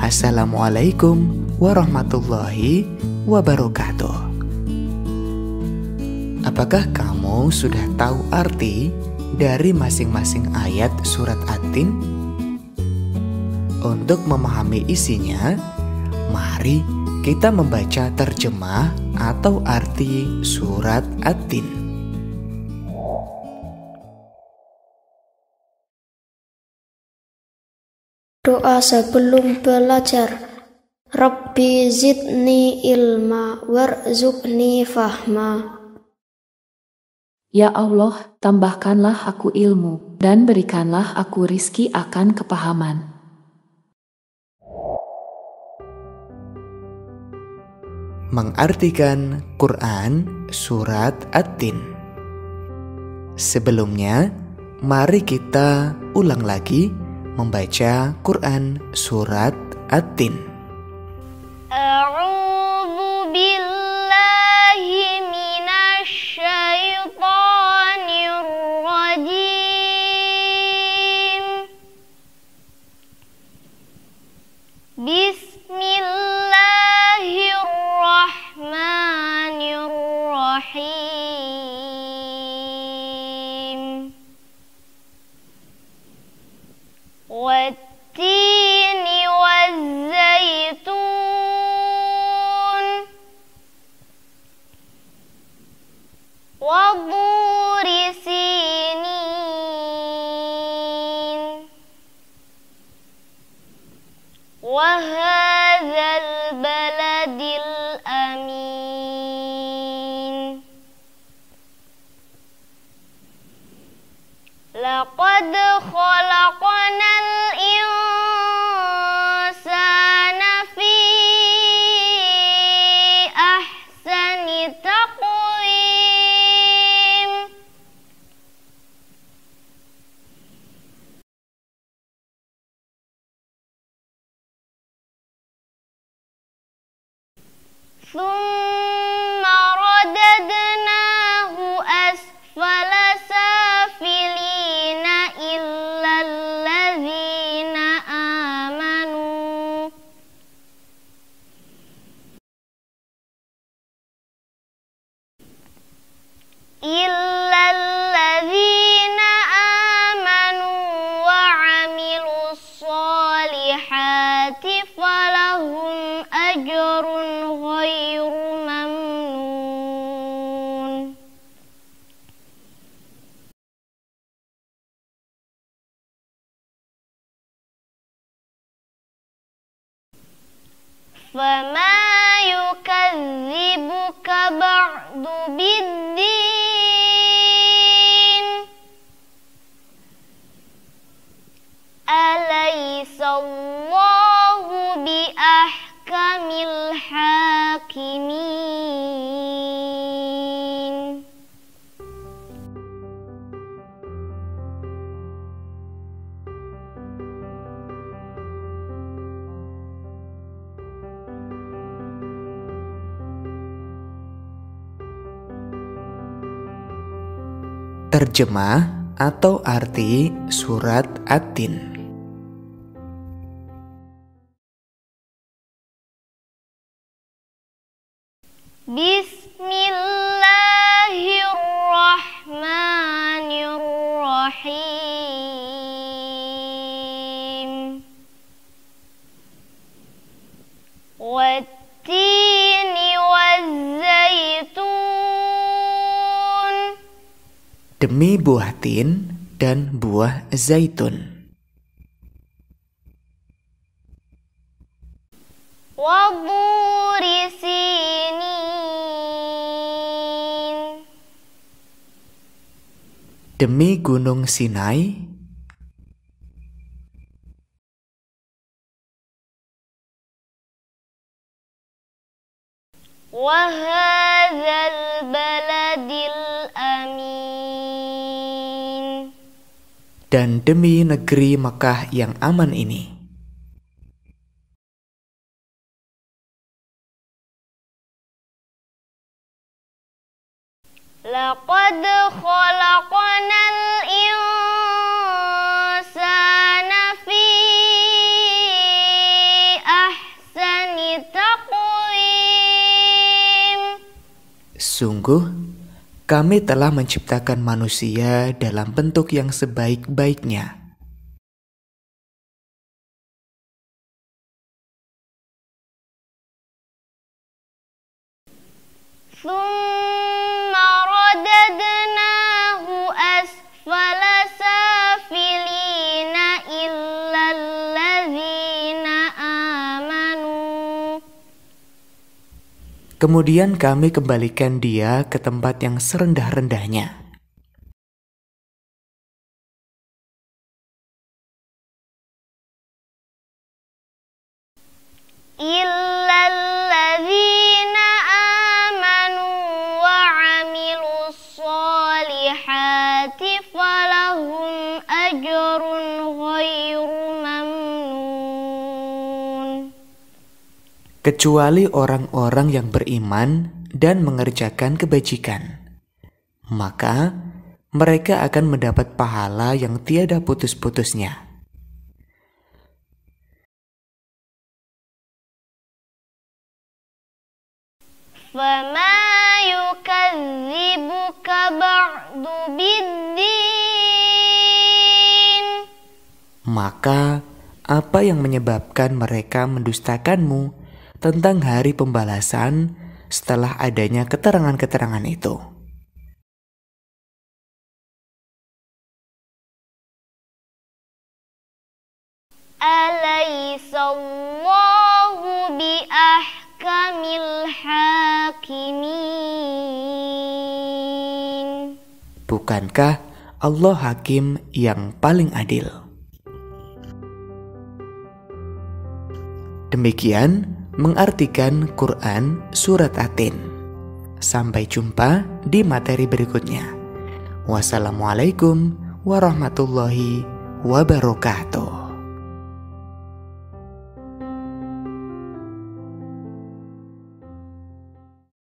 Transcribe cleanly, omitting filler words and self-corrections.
Assalamualaikum warahmatullahi wabarakatuh. Apakah kamu sudah tahu arti dari masing-masing ayat surat At-Tin? Untuk memahami isinya, mari kita membaca terjemah atau arti surat At-Tin. Doa sebelum belajar. Rabbi zidni ilma warzuqni fahma. Ya Allah, tambahkanlah aku ilmu, dan berikanlah aku rizki akan kepahaman. Mengartikan Quran surat At-Tin. Sebelumnya, mari kita ulang lagi membaca Quran surat At-Tin. A'udzu billahi minasy syaithanir rajim. Bismillahirrahmanirrahim. Wat-tini waz-zaitun wa-dhuri sinin wa hadzal baladil amin. Laqad khalaqnal insana fi ahsani taqwim. Thumma radadnahu asfala safilina illa allazina amanu wa amilus solihati falahum ajrun ghairu mamnun. Fama yukadzibuka ba'du biddin. Alaysallahu biahkamil hakimin. Terjemah atau arti surat At-Tin. Bismillahirrahmanirrahim. Wat-tini waz-zaitun. Demi buah tin dan buah zaitun. Wa-dhuri sinin. Demi gunung Sinai. Wa hadzal baladil amin. Dan demi negeri Mekah yang aman ini. Laqad khalaqnal insana fi Sungguh, kami telah menciptakan manusia dalam bentuk yang sebaik-baiknya. ثم رددناه أسفل سافلين إلا الذين آمنوا. Kemudian kami kembalikan dia ke tempat yang serendah-rendahnya. إلا الذين آمنوا وعملوا الصالحات فلهم أجر غير ممنون. Kecuali orang-orang yang beriman dan mengerjakan kebajikan, maka mereka akan mendapat pahala yang tiada putus-putusnya. فما يكذبك بعد بالدين. Maka apa yang menyebabkan mereka mendustakanmu tentang hari pembalasan setelah adanya keterangan-keterangan itu? Alaysa Allahu biahkamil hakimin. Bukankah Allah Hakim yang paling adil? Demikian mengartikan Quran Surat At-Tin. Sampai jumpa di materi berikutnya. Wassalamualaikum warahmatullahi wabarakatuh.